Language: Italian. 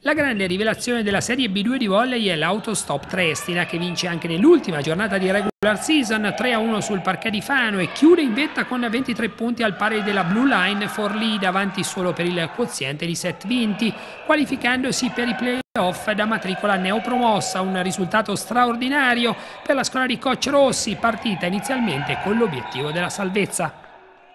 La grande rivelazione della Serie B2 di volley è l'Autostop Triestina, che vince anche nell'ultima giornata di regular season 3-1 sul parquet di Fano e chiude in vetta con 23 punti al pari della Blue Line Forlì, davanti solo per il quoziente di set vinti, qualificandosi per i playoff da matricola neopromossa. Un risultato straordinario per la squadra di coach Rossi, partita inizialmente con l'obiettivo della salvezza.